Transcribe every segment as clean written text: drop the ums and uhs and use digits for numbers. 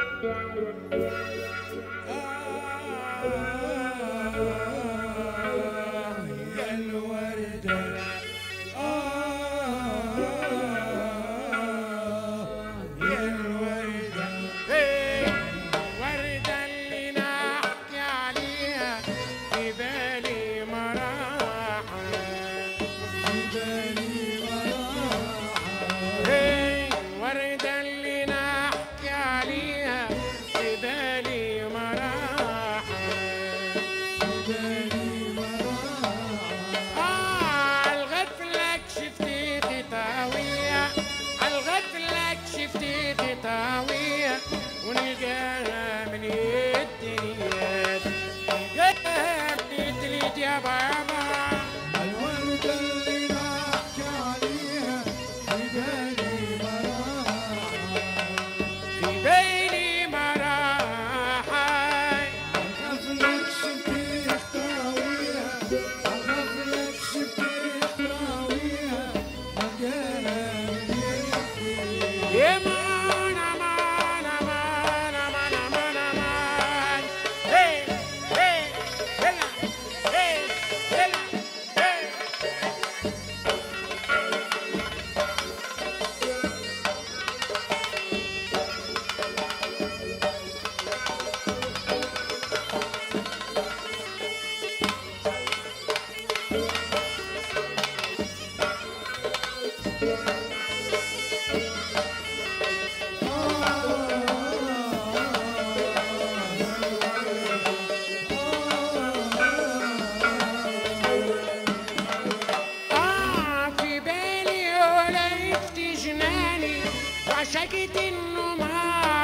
عشقت انه ما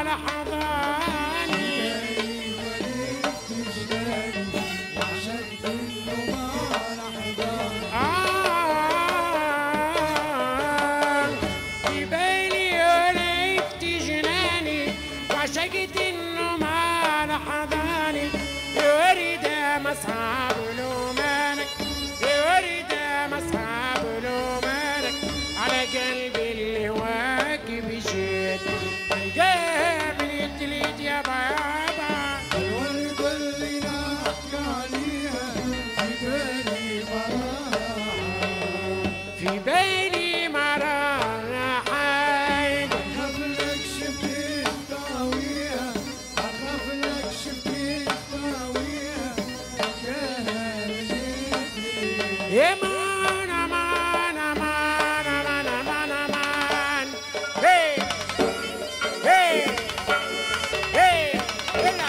لحظاني وعشقت انه ما لحظاني في بالي ولفت جناني وعشقت انه ما لحظاني يا وردة مصعب لومانك يا وردة مصعب لومانك على قلبي اللي واقف جيت قابل التليت يا بابا الوردة اللي نحكي عليها في بالي مراحة في بالي مراحة أخاف لك شفتك طاوية أخاف لك شفتك طاوية يا مان امان امان امان امان امان هي هي هي يلا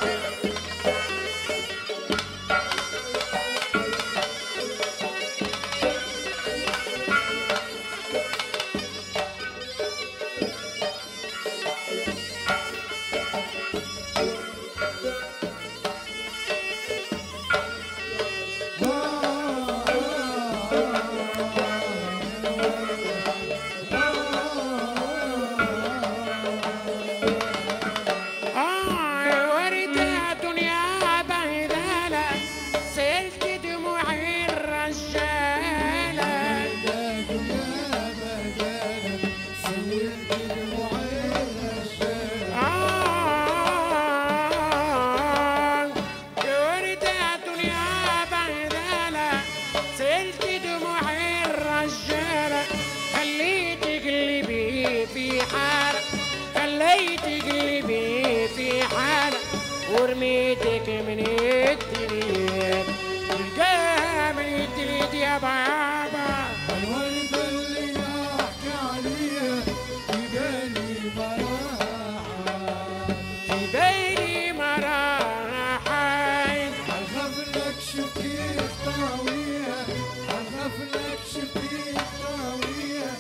ورميتك من التليد القى من التليد يا بابا الوردة اللي نحكي عليها في بالي مراحة في بالي مراحة أخاف لك شفتك طاوية أخاف لك شفتك طاوية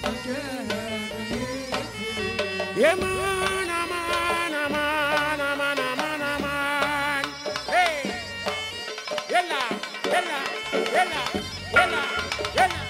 يا مان امان امان امان امان امان هي يلا يلا يلا يلا يلا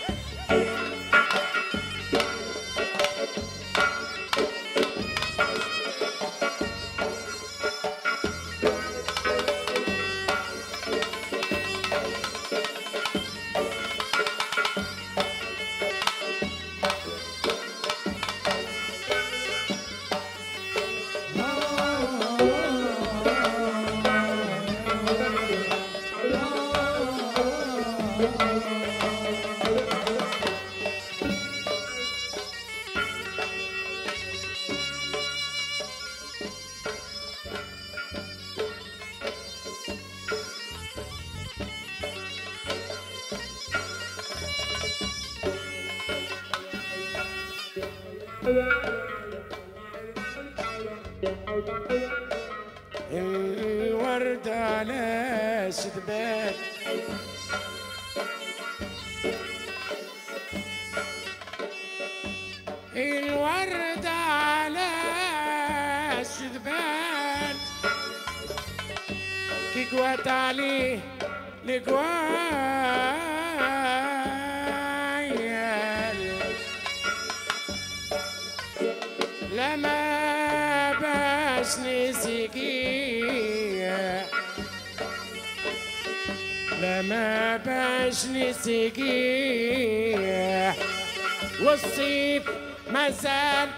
الورد على شدبان الورد على شدبان كي قوات عليه لقوايل لما باش نسقيه لما باش نسقيه والصيف مازال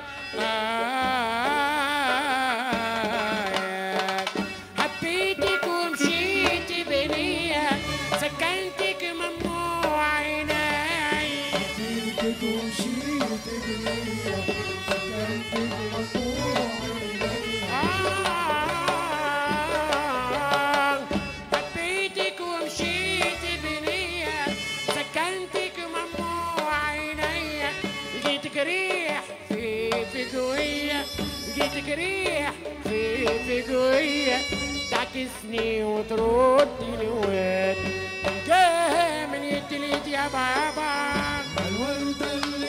حبيتك ومشيت بنية سكنتك ممنوع عيناي حبيتك ومشيت بنية سكنتك ممنوع حبيتك ومشيت بنية سكنتك ممنوع عيني لقيتك ريح في قوية لقيتك ريح في قوية تعكسني وترد الواد تلقاها من يد اليد يا بابا الوردة